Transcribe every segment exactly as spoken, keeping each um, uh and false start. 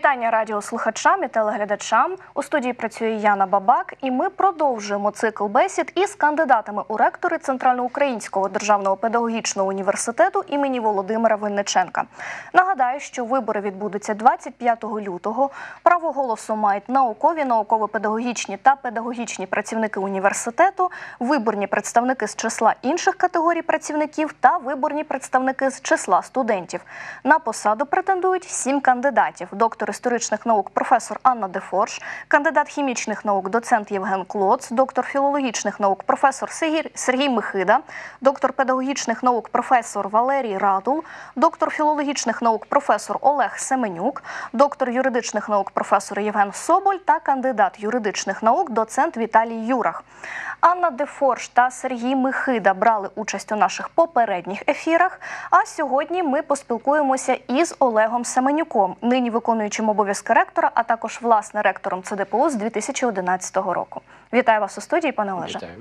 Вітання радіослухачам і телеглядачам. У студії працює Яна Бабак, і ми продовжуємо цикл бесід із кандидатами у ректори Центральноукраїнського державного педагогічного університету імені Володимира Винниченка. Нагадаю, що вибори відбудуться двадцять п'ятого лютого. Право голосу мають наукові, науково-педагогічні та педагогічні працівники університету, виборні представники з числа інших категорій працівників та виборні представники з числа студентів. На посаду претендують сім кандидатів: доктор історичних наук професор Анна Дефорж, кандидат хімічних наук доцент Євген Клоц, доктор філологічних наук професор Сергій Михида, доктор педагогічних наук професор Валерій Радул, доктор філологічних наук професор Олег Семенюк, доктор юридичних наук професор Євген Соболь та кандидат юридичних наук доцент Віталій Юрах. Анна Дефорж та Сергій Михида брали участь у наших попередніх ефірах, а сьогодні ми поспілкуємося із Олегом Семенюком, нині виконуючим обов'язки ректора, а також, власне, ректором ЦДПУ з дві тисячі одинадцятого року. Вітаю вас у студії, пане Олеже. Вітаю.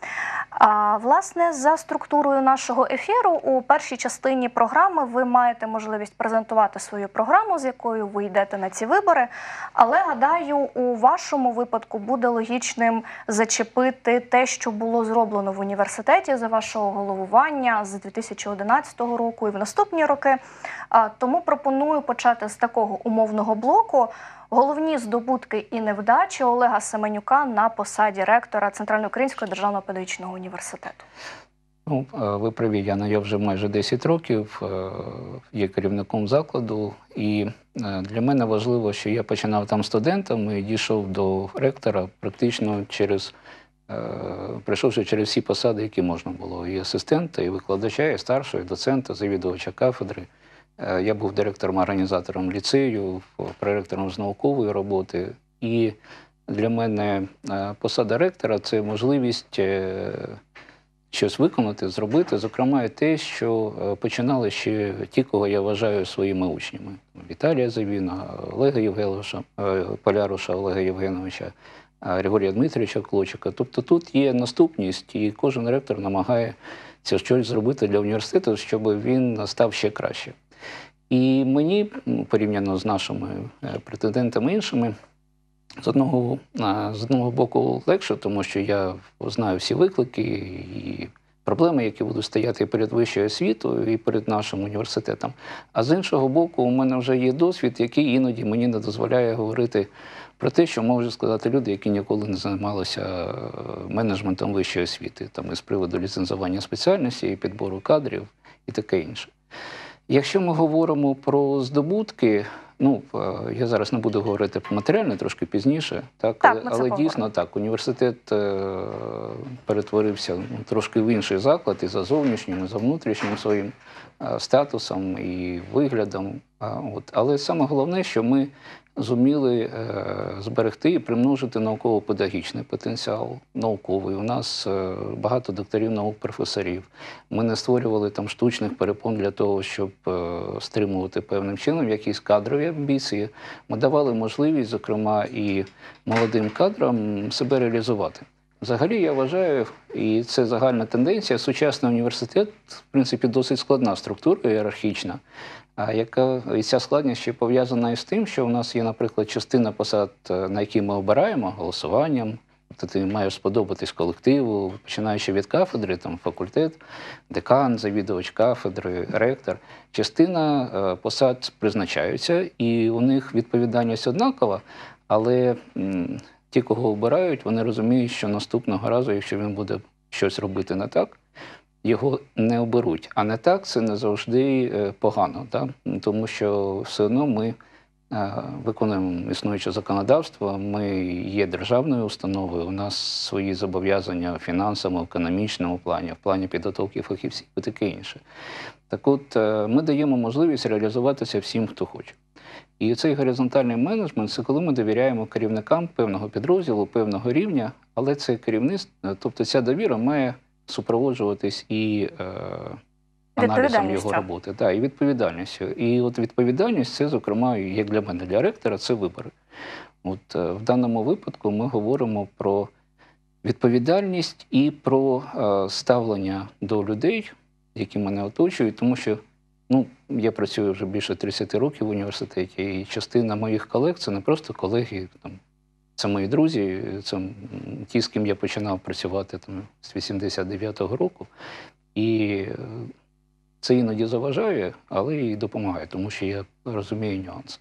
А, власне, за структурою нашого ефіру, у першій частині програми ви маєте можливість презентувати свою програму, з якою ви йдете на ці вибори. Але, гадаю, у вашому випадку буде логічним зачепити те, що було зроблено в університеті за вашого головування з дві тисячі одинадцятого року і в наступні роки. А, тому пропоную почати з такого умовного блоку. Головні здобутки і невдачі Олега Семенюка на посаді ректора Центральноукраїнського державного педагогічного університету. Ну, ви праві, Яна, я вже майже десять років є керівником закладу, і для мене важливо, що я починав там студентом і дійшов до ректора практично через, прийшовши через всі посади, які можна було. І асистента, і викладача, і старшого, і доцента, завідувача кафедри. Я був директором-організатором ліцею, проректором з наукової роботи. І для мене посада ректора – це можливість щось виконати, зробити. Зокрема, і те, що починали ще ті, кого я вважаю своїми учнями. Віталія Завіна, Олега Євгеновича, Поляруша Олега Євгеновича, Григорія Дмитровича Клочика. Тобто тут є наступність, і кожен ректор намагається щось зробити для університету, щоб він став ще краще. І мені, порівняно з нашими претендентами іншими, з одного, з одного боку легше, тому що я знаю всі виклики і проблеми, які будуть стояти перед вищою освітою і перед нашим університетом. А з іншого боку, у мене вже є досвід, який іноді мені не дозволяє говорити про те, що можуть сказати люди, які ніколи не займалися менеджментом вищої освіти, там, із приводу ліцензування спеціальності, підбору кадрів і таке інше. Якщо ми говоримо про здобутки, ну, я зараз не буду говорити про матеріальне, трошки пізніше, так, так але дійсно так, університет е, перетворився ну, трошки в інший заклад і за зовнішнім, і за внутрішнім своїм е, статусом і виглядом. А, от. Але саме головне, що ми зуміли е, зберегти і примножити науково-педагогічний потенціал, науковий. У нас е, багато докторів наук, професорів. Ми не створювали там штучних перепон для того, щоб е, стримувати певним чином якісь кадрові амбіції. Ми давали можливість, зокрема, і молодим кадрам себе реалізувати. Взагалі, я вважаю, і це загальна тенденція, сучасний університет, в принципі, досить складна структура ієрархічна, яка і ця складність ще пов'язана із тим, що у нас є, наприклад, частина посад, на які ми обираємо голосуванням. Тобто ти маєш сподобатись колективу, починаючи від кафедри, там факультет, декан, завідувач кафедри, ректор. Частина посад призначаються, і у них відповідальність однакова, але м, ті, кого обирають, вони розуміють, що наступного разу, якщо він буде щось робити не так, його не оберуть. А не так – це не завжди погано, так? Тому що все одно ми виконуємо існуюче законодавство, ми є державною установою, у нас свої зобов'язання в фінансовому, економічному плані, в плані підготовки фахівців і таке інше. Так от, ми даємо можливість реалізуватися всім, хто хоче. І цей горизонтальний менеджмент – це коли ми довіряємо керівникам певного підрозділу, певного рівня, але це керівництво, тобто ця довіра має супроводжуватись і е, аналізом його роботи. Да, і відповідальністю. І от відповідальність – це, зокрема, як для мене, для ректора, це вибори. От е, в даному випадку ми говоримо про відповідальність і про е, ставлення до людей, які мене оточують, тому що, ну, я працюю вже більше тридцяти років в університеті, і частина моїх колег – це не просто колеги, там, це мої друзі, це м, ті, з ким я починав працювати там, з вісімдесят дев'ятого року. І е, це іноді заважає, але і допомагає, тому що я розумію нюанси.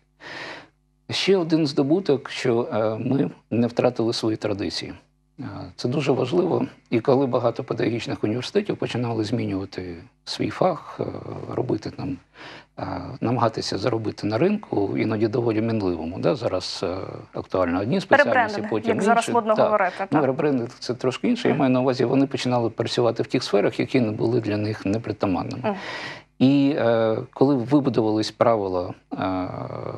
Ще один здобуток, що е, ми не втратили свої традиції. Е, Це дуже важливо. І коли багато педагогічних університетів починали змінювати свій фах, е, робити там, е, намагатися заробити на ринку, іноді доволі мінливому. Да? Зараз е, актуально одні спеціальності, Перебрендинг, потім як інші. зараз модно Так. говорити. Ну, Так. ребрендинг – це трошки інше. Я маю на увазі, вони починали працювати в тих сферах, які не були для них непритаманними. Мгм. І е, коли вибудувались правила е,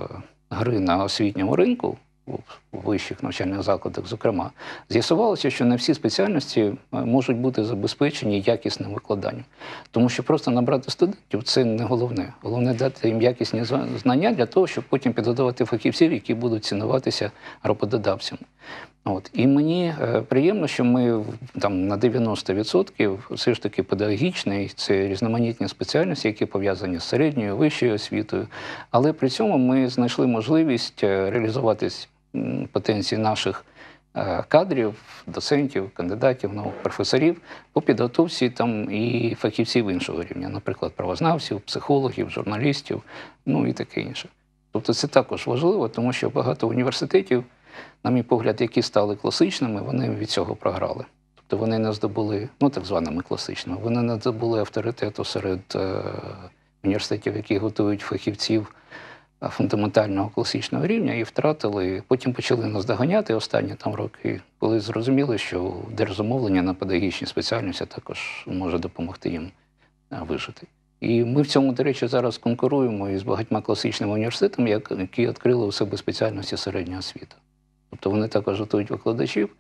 гри на освітньому ринку, у вищих навчальних закладах, зокрема, з'ясувалося, що не всі спеціальності е, можуть бути забезпечені якісним викладанням. Тому що просто набрати студентів – це не головне. Головне дати їм якісні зна- знання для того, щоб потім підготувати фахівців, які будуть цінуватися роботодавцями. От. І мені е, приємно, що ми в- там, на дев'яносто відсотків все ж таки педагогічний, це різноманітні спеціальності, які пов'язані з середньою, вищою освітою. Але при цьому ми знайшли можливість е, реалізуватись м, потенції наших е, кадрів, доцентів, кандидатів наук, професорів по підготовці там, і фахівців іншого рівня, наприклад, правознавців, психологів, журналістів, ну і таке інше. Тобто це також важливо, тому що багато університетів, на мій погляд, які стали класичними, вони від цього програли. Тобто вони не здобули, ну так званими класичними, вони не здобули авторитету серед е, університетів, які готують фахівців е, фундаментального класичного рівня, і втратили, потім почали наздоганяти останні там роки, коли зрозуміли, що держзамовлення на педагогічні спеціальності також може допомогти їм е, вижити. І ми в цьому, до речі, зараз конкуруємо із багатьма класичними університетами, як- які відкрили у себе спеціальності середня освіта. Тобто вони також готують викладачів.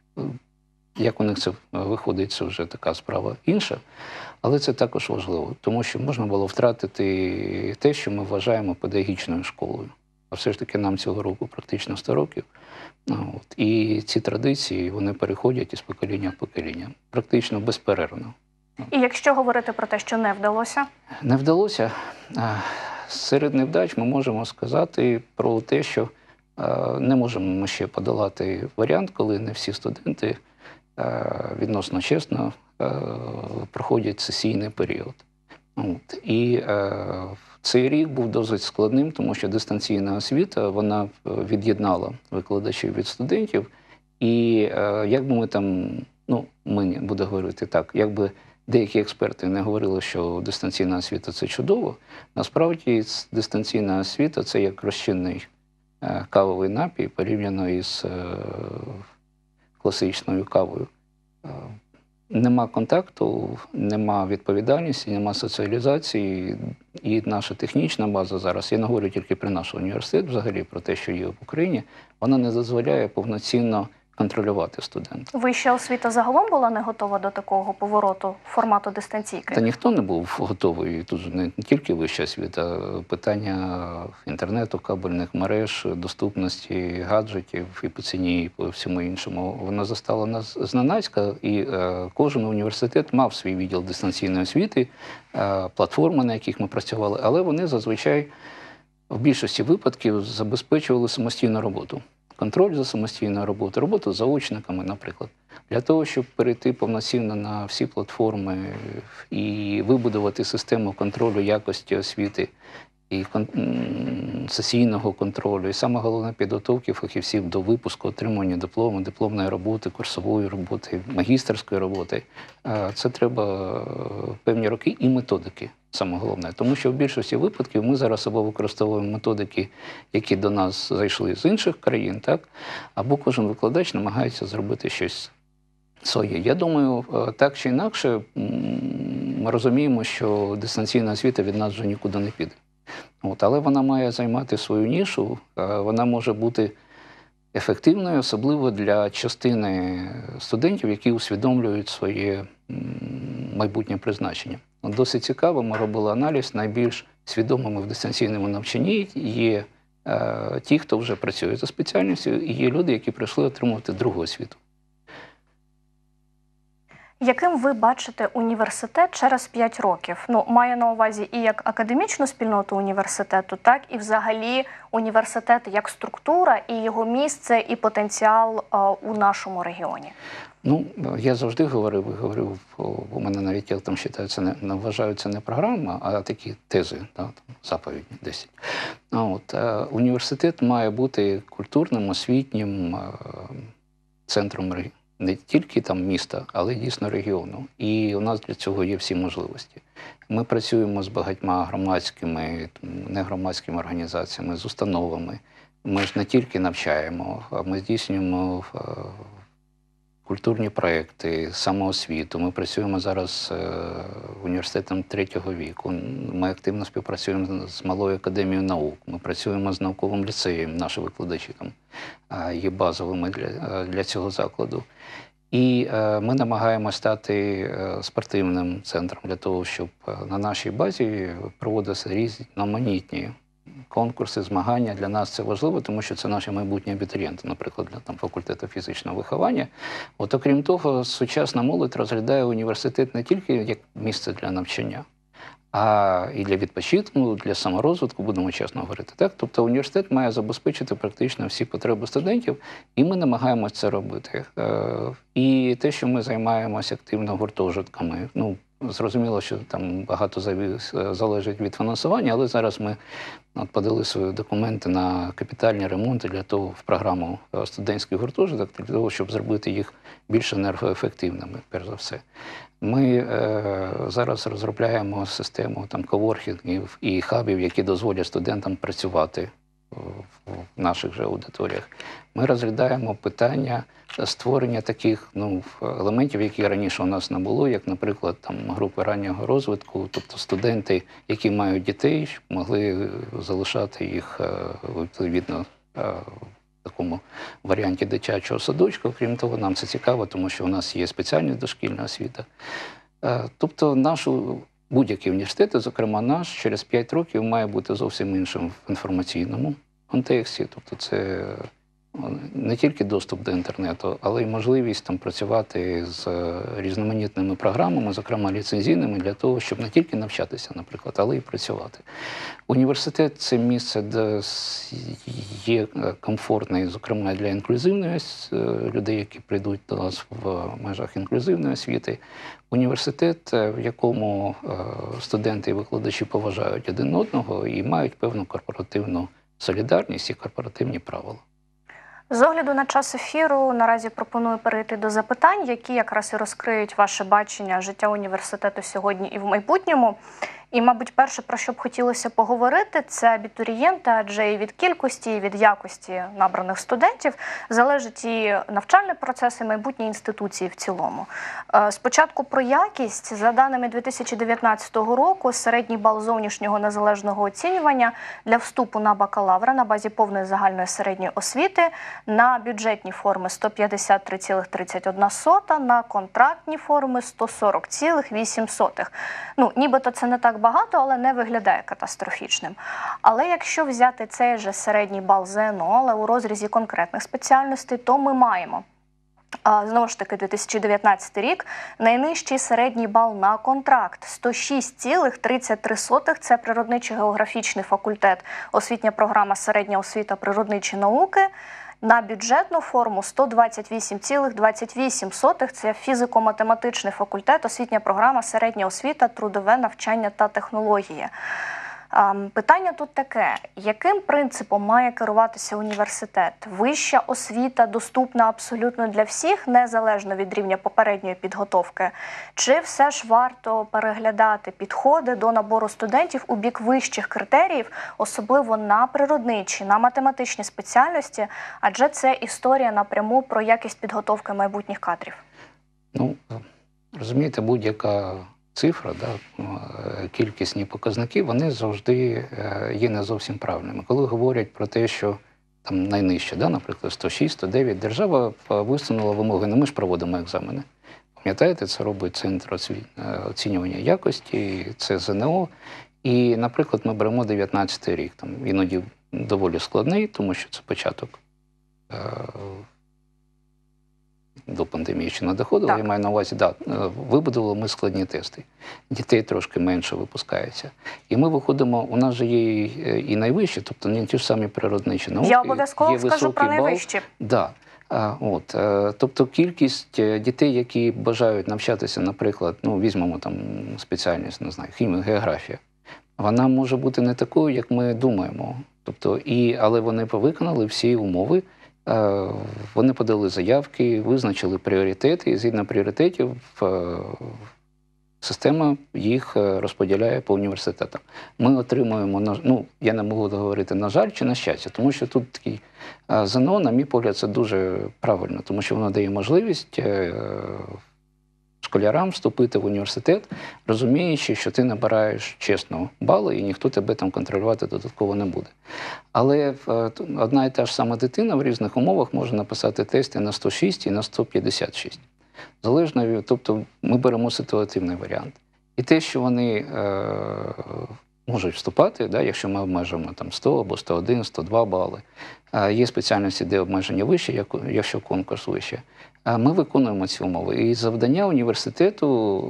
Як у них це виходить, це вже така справа інша. Але це також важливо, тому що можна було втратити те, що ми вважаємо педагогічною школою. А все ж таки нам цього року практично сто років. Ну, от. І ці традиції, вони переходять із покоління в покоління, практично безперервно. І якщо говорити про те, що не вдалося, Не вдалося. А, Серед невдач ми можемо сказати про те, що а, не можемо ми ще подолати варіант, коли не всі студенти а, відносно чесно а, проходять сесійний період. От. І е, цей рік був досить складним, тому що дистанційна освіта, вона е, від'єднала викладачів від студентів. І е, як би ми там, ну, ми буду говорити так, якби деякі експерти не говорили, що дистанційна освіта – це чудово, насправді дистанційна освіта – це як розчинний е, кавовий напій порівняно із е, класичною кавою. Е, Нема контакту, нема відповідальності, нема соціалізації. І наша технічна база зараз, я не говорю тільки про наш університет, взагалі про те, що є в Україні, вона не дозволяє повноцінно контролювати студента. вища освіта загалом була не готова до такого повороту формату дистанційки? Та ніхто не був готовий. Тут же не тільки вища освіта, питання інтернету, кабельних мереж, доступності гаджетів і по ціні, і по всьому іншому. Воно застало нас зненацька, і е, кожен університет мав свій відділ дистанційної освіти, е, платформи, на яких ми працювали, але вони зазвичай в більшості випадків забезпечували самостійну роботу. Контроль за самостійною роботою, роботу з заочниками, наприклад. Для того, щоб перейти повноцінно на всі платформи і вибудувати систему контролю якості освіти, і сесійного контролю, і саме головне підготовки фахівців до випуску, отримання диплому, дипломної роботи, курсової роботи, магістерської роботи. Це треба певні роки і методики, саме головне. Тому що в більшості випадків ми зараз або використовуємо методики, які до нас зайшли з інших країн, так? Або кожен викладач намагається зробити щось своє. Я думаю, так чи інакше, ми розуміємо, що дистанційна освіта від нас вже нікуди не піде. От, але вона має займати свою нішу, вона може бути ефективною, особливо для частини студентів, які усвідомлюють своє майбутнє призначення. От досить цікаво, ми робили аналіз, найбільш свідомими в дистанційному навчанні є е, ті, хто вже працює за спеціальністю, і є люди, які прийшли отримувати другу освіту. Яким ви бачите університет через п'ять років? Ну, маю на увазі і як академічну спільноту університету, так і взагалі університет як структура, і його місце, і потенціал е, у нашому регіоні. Ну, я завжди говорив, і говорив, у мене навіть як там вважаються, не, не вважаються не програма, а такі тези, да, там, заповідні десять. А от, е, університет має бути культурним, освітнім е, центром регіону. Не тільки там міста, але й дійсно регіону. І у нас для цього є всі можливості. Ми працюємо з багатьма громадськими, негромадськими організаціями, з установами. Ми ж не тільки навчаємо, а ми здійснюємо е, культурні проекти, самоосвіту. Ми працюємо зараз з університетом третього віку. Ми активно співпрацюємо з Малою академією наук. Ми працюємо з науковим ліцеєм. Наші викладачі там є базовими для, для цього закладу. І е, ми намагаємося стати е, спортивним центром для того, щоб на нашій базі проводилися різноманітні конкурси, змагання. Для нас це важливо, тому що це наші майбутні абітурієнти, наприклад, для там, факультету фізичного виховання. От, окрім того, сучасна молодь розглядає університет не тільки як місце для навчання, а і для відпочинку, для саморозвитку, будемо чесно говорити. Так? Тобто університет має забезпечити практично всі потреби студентів, і ми намагаємося це робити. І те, що ми займаємося активно гуртожитками, ну, зрозуміло, що там багато залежить від фінансування, але зараз ми от, подали свої документи на капітальні ремонти для того, в програму студентських гуртожиток, для того, щоб зробити їх більш енергоефективними, перш за все. Ми е, зараз розробляємо систему там, коворкінгів і хабів, які дозволять студентам працювати в наших же аудиторіях. Ми розглядаємо питання створення таких ну, елементів, які раніше у нас не було, як, наприклад, там, групи раннього розвитку, тобто студенти, які мають дітей, могли залишати їх відповідно в такому варіанті дитячого садочка. Крім того, нам це цікаво, тому що у нас є спеціальна дошкільна освіта. Тобто нашу будь-які університети, зокрема наш, через п'ять років має бути зовсім іншим в інформаційному контексті. Тобто це не тільки доступ до інтернету, але й можливість там працювати з різноманітними програмами, зокрема ліцензійними, для того, щоб не тільки навчатися, наприклад, але й працювати. Університет – це місце, де є комфортне, зокрема для інклюзивної людей, які прийдуть до нас в межах інклюзивної освіти. Університет, в якому студенти і викладачі поважають один одного і мають певну корпоративну солідарність і корпоративні правила. З огляду на час ефіру наразі пропоную перейти до запитань, які якраз і розкриють ваше бачення життя університету сьогодні і в майбутньому. І, мабуть, перше, про що б хотілося поговорити, це абітурієнти, адже і від кількості, і від якості набраних студентів залежить і навчальний процес, і майбутні інституції в цілому. Спочатку про якість. За даними дві тисячі дев'ятнадцятого року, середній бал зовнішнього незалежного оцінювання для вступу на бакалавра на базі повної загальної середньої освіти на бюджетні форми сто п'ятдесят три цілих тридцять одна сота, на контрактні форми сто сорок цілих вісім сотих. Ну, нібито це не так багато, але не виглядає катастрофічним. Але якщо взяти цей же середній бал ЗНО, але у розрізі конкретних спеціальностей, то ми маємо, а, знову ж таки, дві тисячі дев'ятнадцятий рік, найнижчий середній бал на контракт – сто шість цілих тридцять три сотих, це природничий географічний факультет, освітня програма «Середня освіта, природничі науки». На бюджетну форму сто двадцять вісім цілих двадцять вісім сотих, це фізико-математичний факультет, освітня програма «Середня освіта, трудове навчання та технології». Питання тут таке: яким принципом має керуватися університет? Вища освіта доступна абсолютно для всіх, незалежно від рівня попередньої підготовки? Чи все ж варто переглядати підходи до набору студентів у бік вищих критеріїв, особливо на природничі, на математичні спеціальності, адже це історія напряму про якість підготовки майбутніх кадрів? Ну, розумієте, будь-яка цифра, да, кількісні показники, вони завжди є не зовсім правильними. Коли говорять про те, що там найнижче, да, наприклад, сто шість, сто дев'ять, держава висунула вимоги, не ми ж проводимо екзамени. Пам'ятаєте, це робить Центр оцінювання якості, це ЗНО. І, наприклад, ми беремо дев'ятнадцятий рік, там іноді доволі складний, тому що це початок до пандемії ще не доходило, Так. я маю на увазі, да, вибудували ми складні тести. Дітей трошки менше випускається. І ми виходимо, у нас же є і найвищі, тобто не ті ж самі природничі науки. Я обов'язково є скажу про високий бал. найвищі. Да. А, от, е, тобто кількість дітей, які бажають навчатися, наприклад, ну, візьмемо там спеціальність, не знаю, хімія, географія, вона може бути не такою, як ми думаємо. Тобто, і, але вони виконали всі умови, е, вони подали заявки, визначили пріоритети, і згідно пріоритетів е, система їх розподіляє по університетам. Ми отримуємо, ну, я не можу говорити, на жаль, чи на щастя, тому що тут такий ЗНО, на мій погляд, це дуже правильно, тому що воно дає можливість школярам вступити в університет, розуміючи, що ти набираєш чесно бали, і ніхто тебе там контролювати додатково не буде. Але одна і та ж сама дитина в різних умовах може написати тести на сто шість і на сто п'ятдесят шість. Залежно від, тобто ми беремо ситуативний варіант. І те, що вони е, можуть вступати, да, якщо ми обмежуємо там сто або сто один, сто два бали, е, є спеціальності, де обмеження вище, як, якщо конкурс вище, е, ми виконуємо ці умови. І завдання університету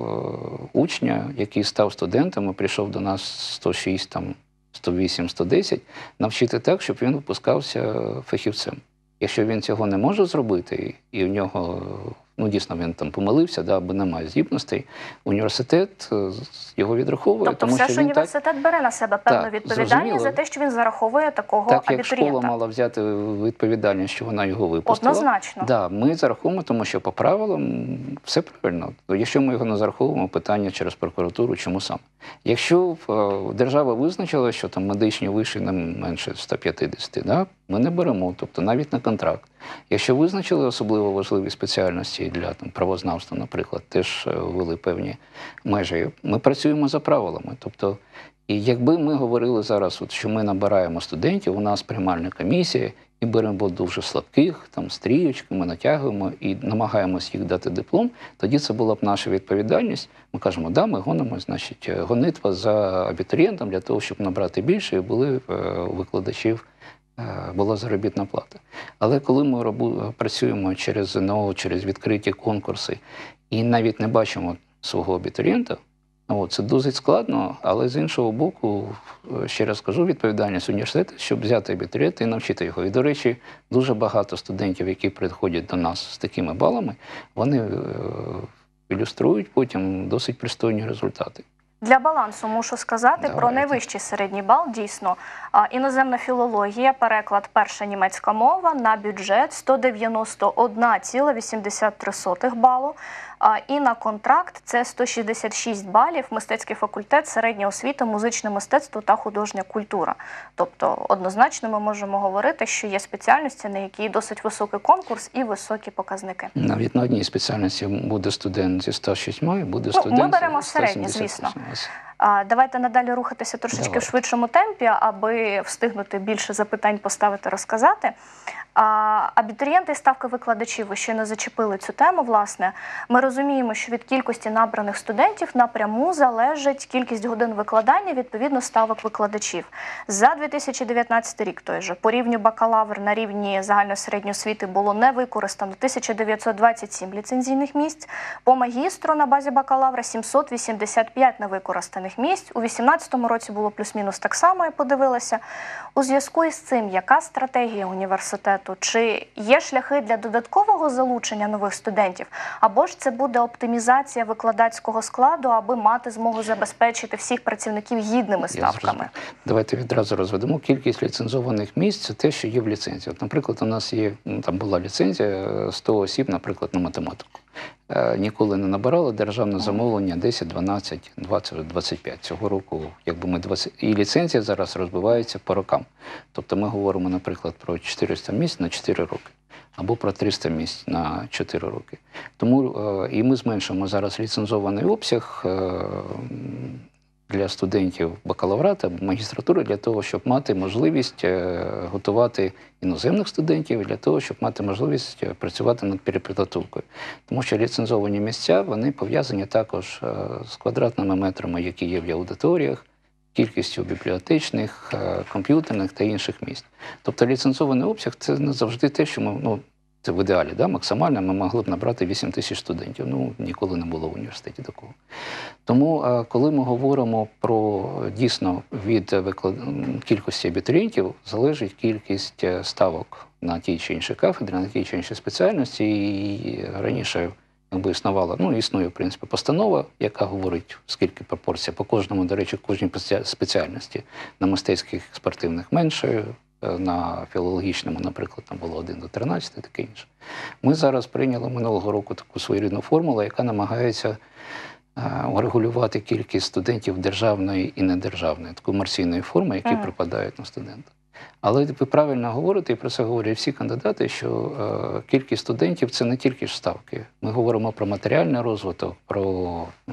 е, учня, який став студентом і прийшов до нас сто шість, там, сто вісім, сто десять, навчити так, щоб він випускався фахівцем. Якщо він цього не може зробити, і в нього, ну, дійсно, він там помилився, да, або немає здібностей, університет його відраховує. Тобто тому все що ж він університет так... бере на себе певну так, відповідальність зрозуміло. за те, що він зараховує такого так, абітурієнта. Так, як школа мала взяти відповідальність, що вона його випустила. Однозначно. Да, ми зараховуємо, тому що по правилам все правильно. Якщо ми його не зараховуємо, питання через прокуратуру, чому саме. Якщо е, держава визначила, що там медичні виші не менше ста п'ятдесят, да, ми не беремо, тобто навіть на контракт. Якщо визначили особливо важливі спеціальності для там, правознавства, наприклад, теж ввели певні межі, ми працюємо за правилами. Тобто, і якби ми говорили зараз, от, що ми набираємо студентів, у нас приймальна комісія, і беремо дуже слабких, там, стрієчки, ми натягуємо і намагаємось їх дати диплом, тоді це була б наша відповідальність. Ми кажемо, да, ми гонимо, значить, гонитва за абітурієнтом для того, щоб набрати більше, і були у викладачів була заробітна плата. Але коли ми робу, працюємо через ЗНО, через відкриті конкурси і навіть не бачимо свого абітурієнта, о, це досить складно, але з іншого боку, ще раз кажу, відповідальність університету, щоб взяти абітурієнта і навчити його. І, до речі, дуже багато студентів, які приходять до нас з такими балами, вони е, ілюструють потім досить пристойні результати. Для балансу мушу сказати Давайте. про найвищий середній бал. Дійсно, іноземна філологія, переклад перша німецька мова на бюджет сто дев'яносто один цілих вісімдесят три сотих балу. І на контракт це сто шістдесят шість балів, мистецький факультет, середня освіта, музичне мистецтво та художня культура. Тобто, однозначно ми можемо говорити, що є спеціальності, на які досить високий конкурс і високі показники. Навіть на одній спеціальності буде студент зі ста шістьма і буде студент ну, ми беремо зі середнє, ста сімдесят звісно. восьми. Давайте надалі рухатися трошечки Давайте. в швидшому темпі, аби встигнути більше запитань поставити, розказати. Абітурієнти і ставки викладачів, ви ще не зачепили цю тему, власне. Ми розуміємо, що від кількості набраних студентів напряму залежить кількість годин викладання, відповідно, ставок викладачів. За дві тисячі дев'ятнадцятий рік той же по рівню бакалавр на рівні загальної середньої освіти було не використано тисяча дев'ятсот двадцять сім ліцензійних місць, по магістру на базі бакалавра сімсот вісімдесят п'ять невикористаних місць. У дві тисячі вісімнадцятому році було плюс-мінус так само, я подивилася. У зв'язку із цим, яка стратегія університету? Чи є шляхи для додаткового залучення нових студентів? Або ж це буде оптимізація викладацького складу, аби мати змогу забезпечити всіх працівників гідними ставками? Давайте відразу розведемо. Кількість ліцензованих місць – це те, що є в ліцензії. От, наприклад, у нас є, там була ліцензія сто осіб, наприклад, на математику. Ніколи не набирали державне замовлення десять, дванадцять, двадцять, двадцять п'ять. Цього року, якби ми двадцять... І ліцензія зараз розбивається по рокам. Тобто ми говоримо, наприклад, про чотириста місць на чотири роки. Або про триста місць на чотири роки. Тому і ми зменшуємо зараз ліцензований обсяг для студентів бакалаврату або магістратури, для того, щоб мати можливість готувати іноземних студентів, для того, щоб мати можливість працювати над перепідготовкою. Тому що ліцензовані місця, вони пов'язані також з квадратними метрами, які є в аудиторіях, кількістю бібліотечних, комп'ютерних та інших місць. Тобто ліцензований обсяг – це не завжди те, що ми, ну, це в ідеалі, да, максимально ми могли б набрати вісім тисяч студентів. Ну, ніколи не було в університеті такого. Тому, коли ми говоримо про, дійсно, від виклад... кількості абітурієнтів залежить кількість ставок на тій чи іншій кафедрі, на тій чи іншій спеціальності. І раніше, якби існувала, ну, існує, в принципі, постанова, яка говорить, скільки пропорція по кожному, до речі, кожній спеціальності. На мистецьких, спортивних менше, на філологічному, наприклад, там було один до тринадцяти, таке інше. Ми зараз прийняли минулого року таку своєрідну формулу, яка намагається урегулювати кількість студентів державної і недержавної, комерційної форми, які ага. припадають на студента. Але ви правильно говорите, і про це говорять всі кандидати, що е, кількість студентів – це не тільки ж ставки. Ми говоримо про матеріальний розвиток, про м,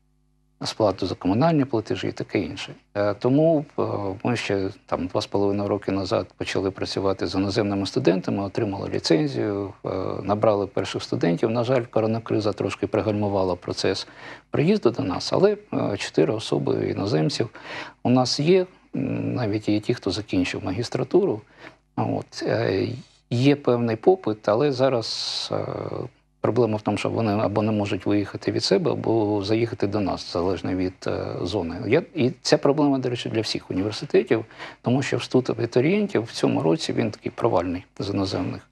сплату за комунальні платежі і таке інше. Е, тому е, ми ще там два з половиною роки назад почали працювати з іноземними студентами, отримали ліцензію, е, набрали перших студентів. На жаль, коронакриза трошки пригальмувала процес приїзду до нас, але е, чотири особи іноземців у нас є. Навіть є ті, хто закінчив магістратуру. От. Є певний попит, але зараз проблема в тому, що вони або не можуть виїхати від себе, або заїхати до нас, залежно від зони. І ця проблема, до речі, для всіх університетів, тому що вступ абітурієнтів в цьому році він такий провальний з іноземних.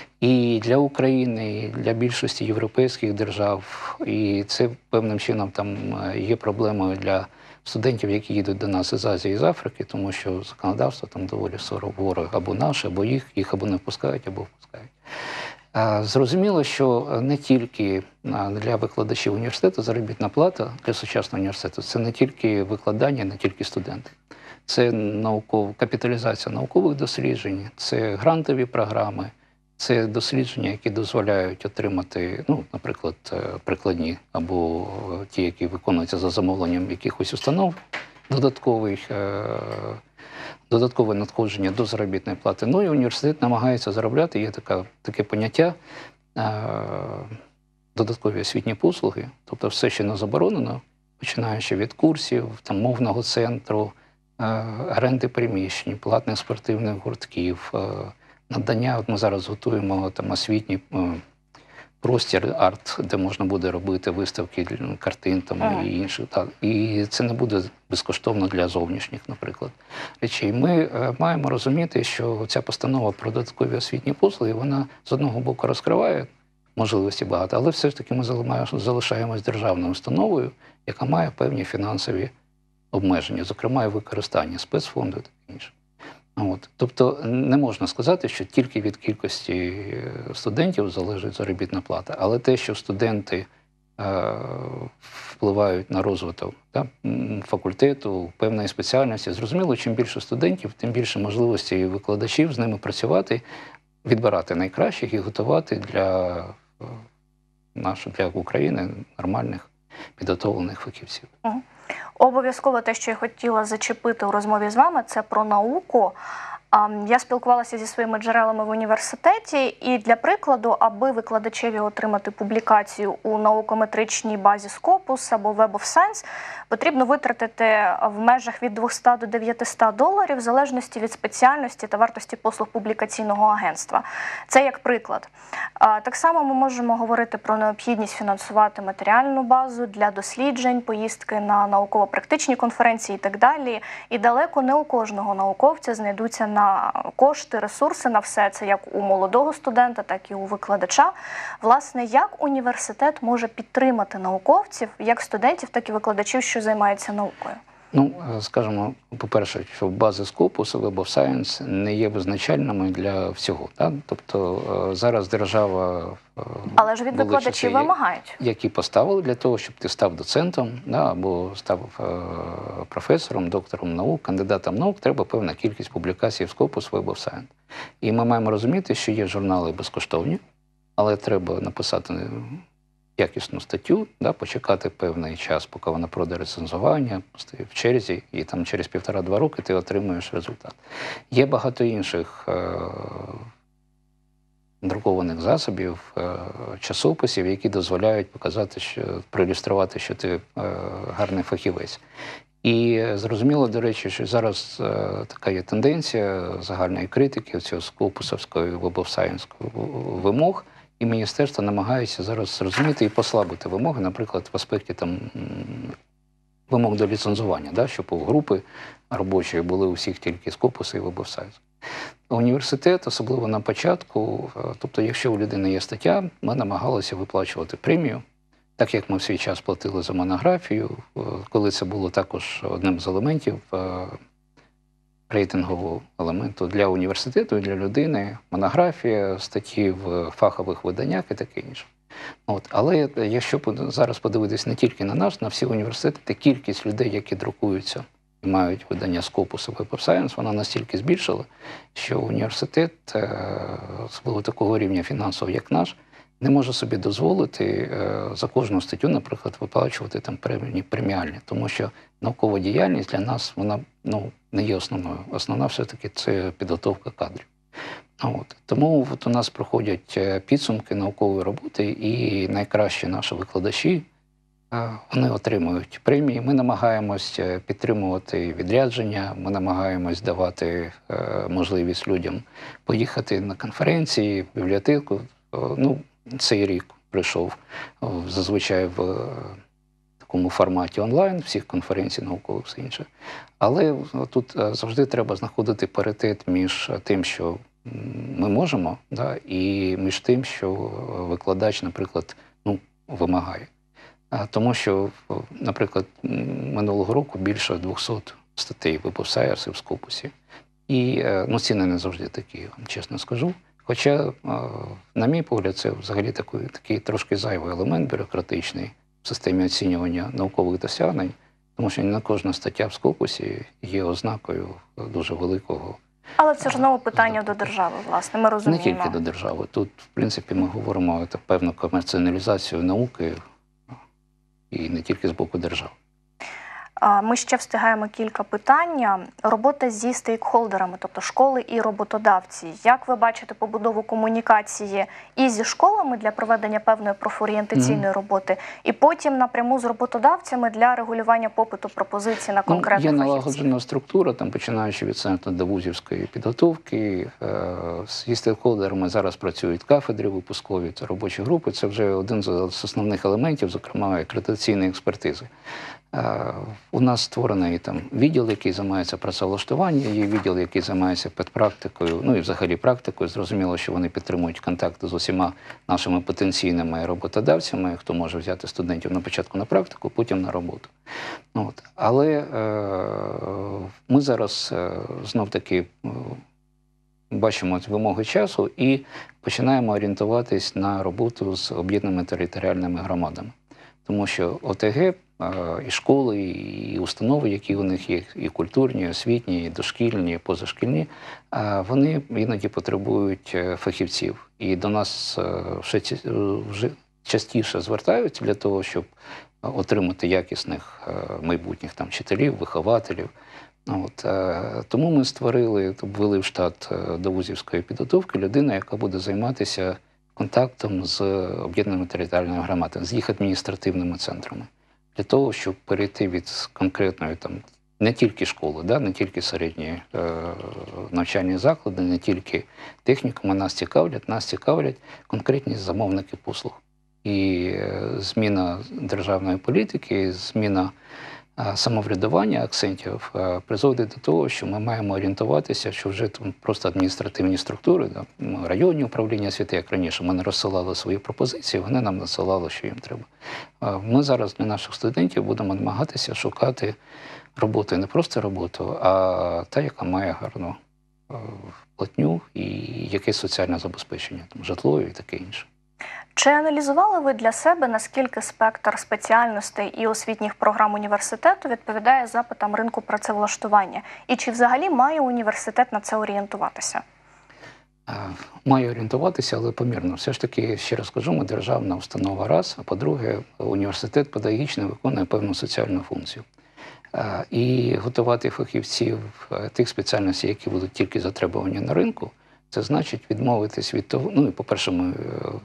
І для України, і для більшості європейських держав, і це певним чином там є проблемою для студентів, які їдуть до нас із Азії, з Африки, тому що законодавство там доволі суворе, або наше, або їх, їх або не впускають, або впускають. Зрозуміло, що не тільки для викладачів університету заробітна плата для сучасного університету – це не тільки викладання, не тільки студенти. Це науков... капіталізація наукових досліджень, це грантові програми, це дослідження, які дозволяють отримати, ну, наприклад, прикладні або ті, які виконуються за замовленням якихось установ, додаткових, додаткове надходження до заробітної плати. Ну і університет намагається заробляти, є така, таке поняття додаткові освітні послуги, тобто все ще не заборонено, починаючи від курсів, там, мовного центру, оренди приміщень, платних спортивних гуртків, надання, от ми зараз готуємо там освітній простір, арт, де можна буде робити виставки картин там, ага. і інших. Так. І це не буде безкоштовно для зовнішніх, наприклад, речей. Ми е, маємо розуміти, що ця постанова про додаткові освітні послуги, вона з одного боку розкриває можливості багато, але все ж таки ми залишаємось державною установою, яка має певні фінансові обмеження, зокрема і використання спецфонду і таке інше. От. Тобто не можна сказати, що тільки від кількості студентів залежить заробітна плата, але те, що студенти е, впливають на розвиток да, факультету, певної спеціальності, зрозуміло, чим більше студентів, тим більше можливостей викладачів з ними працювати, відбирати найкращих і готувати для, нашої, для України нормальних підготовлених фахівців. Угу. Обов'язково те, що я хотіла зачепити у розмові з вами, це про науку. Я спілкувалася зі своїми джерелами в університеті, і для прикладу, аби викладачеві отримати публікацію у наукометричній базі Scopus або Web of Science, потрібно витратити в межах від двохсот до дев'ятисот доларів, в залежності від спеціальності та вартості послуг публікаційного агентства. Це як приклад. Так само ми можемо говорити про необхідність фінансувати матеріальну базу для досліджень, поїздки на науково-практичні конференції і так далі. І далеко не у кожного науковця знайдуться на на кошти, ресурси на все це, як у молодого студента, так і у викладача. Власне, як університет може підтримати науковців, як студентів, так і викладачів, що займаються наукою? Ну, скажімо, по-перше, що бази Scopus, Web of Science не є визначальними для всього. Так? Тобто зараз держава... Але ж від викладачів вимагають. Які поставили для того, щоб ти став доцентом, да, або став професором, доктором наук, кандидатом наук, треба певна кількість публікацій в Scopus, Web of Science. І ми маємо розуміти, що є журнали безкоштовні, але треба написати якісну статтю, да, почекати певний час, поки вона пройде рецензування, стоїть в черзі, і там через півтора-два роки ти отримуєш результат. Є багато інших е друкованих засобів, е часописів, які дозволяють показати, що, проілюструвати, що ти е гарний фахівець. І зрозуміло, до речі, що зараз е, така є тенденція загальної критики цього скопусовської веб-сайенської вимог, і міністерство намагається зараз зрозуміти і послабити вимоги, наприклад, в аспекті там вимог до ліцензування, да, щоб групи робочі були у всіх тільки скопуси і веб-сайенс. Університет, особливо на початку, тобто якщо у людини є стаття, ми намагалися виплачувати премію, так як ми в свій час платили за монографію, коли це було також одним з елементів рейтингового елементу для університету і для людини, монографія, статті в фахових виданнях і таке інше. От. Але якщо зараз подивитись не тільки на нас, на всі університети, кількість людей, які друкуються і мають видання Scopus і Web of Science, вона настільки збільшила, що університет, особливо такого рівня фінансового, як наш, не може собі дозволити за кожну статтю, наприклад, виплачувати там премії преміальні, тому що наукова діяльність для нас, вона ну, не є основною. Основна все-таки це підготовка кадрів. От. Тому от у нас проходять підсумки наукової роботи, і найкращі наші викладачі, вони отримують премії. Ми намагаємось підтримувати відрядження, ми намагаємось давати можливість людям поїхати на конференції, в бібліотеку. Ну, цей рік прийшов зазвичай в такому форматі онлайн, всіх конференцій наукових, все інше. Але тут завжди треба знаходити паритет між тим, що ми можемо, да, і між тим, що викладач, наприклад, ну, вимагає. Тому що, наприклад, минулого року більше двохсот статей Web of Science в Scopus. І ну, ціни не завжди такі, чесно скажу. Хоча, на мій погляд, це взагалі такий, такий трошки зайвий елемент бюрократичний в системі оцінювання наукових досягнень, тому що не кожна стаття в Scopus є ознакою дуже великого. Але це ж знову питання до держави, власне, ми розуміємо. Не тільки до держави. Тут, в принципі, ми говоримо про певну комерціоналізацію науки і не тільки з боку держави. Ми ще встигаємо кілька питань. Робота зі стейкхолдерами, тобто школи і роботодавці. Як ви бачите побудову комунікації і зі школами для проведення певної профорієнтаційної mm-hmm. роботи, і потім напряму з роботодавцями для регулювання попиту пропозицій на конкретних фахівців? Ну, є налагоджена структура, там, починаючи від центру до вузівської підготовки. Зі стейкхолдерами зараз працюють кафедри випускові, це робочі групи. Це вже один з основних елементів, зокрема, акредитаційної експертизи. У нас створений там відділ, який займається працевлаштуванням, є відділ, який займається педпрактикою, ну і взагалі практикою. Зрозуміло, що вони підтримують контакти з усіма нашими потенційними роботодавцями, хто може взяти студентів на початку на практику, потім на роботу. От. Але е- ми зараз е- знов-таки е- бачимо вимоги часу і починаємо орієнтуватись на роботу з об'єднаними територіальними громадами. Тому що ОТГ, і школи, і установи, які у них є, і культурні, і освітні, і дошкільні, і позашкільні, вони іноді потребують фахівців. І до нас вже частіше звертаються для того, щоб отримати якісних майбутніх там вчителів, вихователів. От, тому ми створили, ввели в штат до вузівської підготовки людину, яка буде займатися контактом з об'єднаними територіальними громадами, з їх адміністративними центрами. Для того, щоб перейти від конкретної, там, не тільки школи, да, не тільки середні е, навчальні заклади, не тільки технікуми нас цікавлять, нас цікавлять конкретні замовники послуг. І е, зміна державної політики, зміна е, самоврядування акцентів е, призводить до того, що ми маємо орієнтуватися, що вже там просто адміністративні структури, да, районні управління освіти, як раніше, ми не розсилали свої пропозиції, вони нам насилали, що їм треба. Ми зараз для наших студентів будемо намагатися шукати роботу, не просто роботу, а та, яка має гарну платню і якесь соціальне забезпечення, там, житло і таке інше. Чи аналізували ви для себе, наскільки спектр спеціальностей і освітніх програм університету відповідає запитам ринку працевлаштування? І чи взагалі має університет на це орієнтуватися? Має орієнтуватися, але помірно. Все ж таки, ще раз кажу, ми державна установа раз, а по-друге, університет педагогічний виконує певну соціальну функцію. І готувати фахівців тих спеціальностей, які будуть тільки затребувані на ринку, це значить відмовитись від того, ну і, по-перше, ми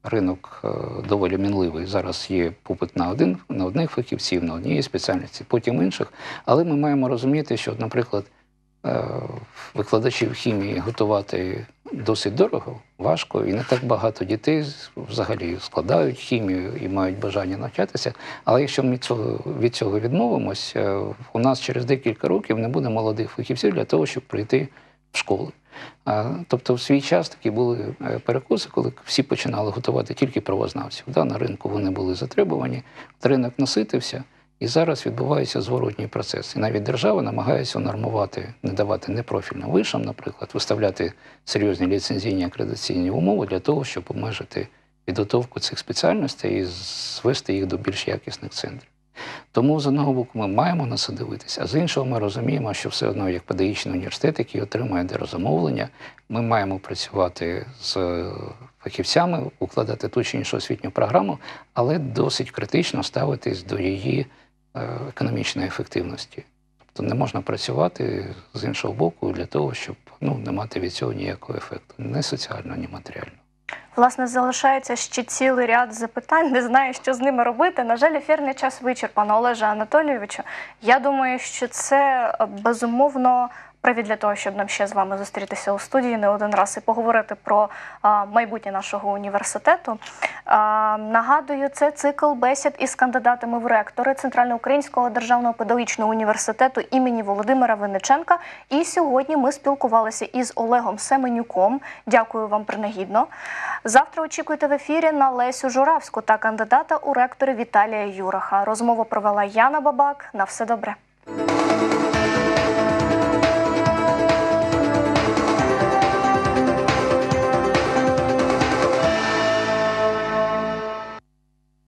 ринок е, доволі мінливий. Зараз є попит на один, на одних фахівців, на однієї спеціальності, потім інших. Але ми маємо розуміти, що, наприклад, е, викладачів хімії готувати досить дорого, важко, і не так багато дітей взагалі складають хімію і мають бажання навчатися. Але якщо ми цього, від цього відмовимось, е, у нас через декілька років не буде молодих фахівців для того, щоб прийти в школи. А, тобто в свій час такі були е, перекоси, коли всі починали готувати тільки правознавців. Да, на ринку вони були затребувані, ринок наситився, і зараз відбувається зворотній процес. І навіть держава намагається нормувати, не давати непрофільним вишам, наприклад, виставляти серйозні ліцензійні акредитаційні умови для того, щоб обмежити підготовку цих спеціальностей і звести їх до більш якісних центрів. Тому, з одного боку, ми маємо на це дивитися, а з іншого ми розуміємо, що все одно, як педагогічний університет, який отримує держзамовлення, ми маємо працювати з фахівцями, укладати ту чи іншу освітню програму, але досить критично ставитись до її економічної ефективності. Тобто не можна працювати з іншого боку для того, щоб ну, не мати від цього ніякого ефекту, ні соціального, ні матеріального. Власне, залишається ще цілий ряд запитань, не знаю, що з ними робити. На жаль, ефірний час вичерпано, Олеже Анатолійовичу. Я думаю, що це, безумовно, привід для того, щоб нам ще з вами зустрітися у студії не один раз і поговорити про а, майбутнє нашого університету. А, нагадую, це цикл бесід із кандидатами в ректори Центральноукраїнського державного педагогічного університету імені Володимира Винниченка. І сьогодні ми спілкувалися із Олегом Семенюком. Дякую вам принагідно. Завтра очікуйте в ефірі на Лесю Журавську та кандидата у ректори Віталія Юраха. Розмову провела Яна Бабак. На все добре.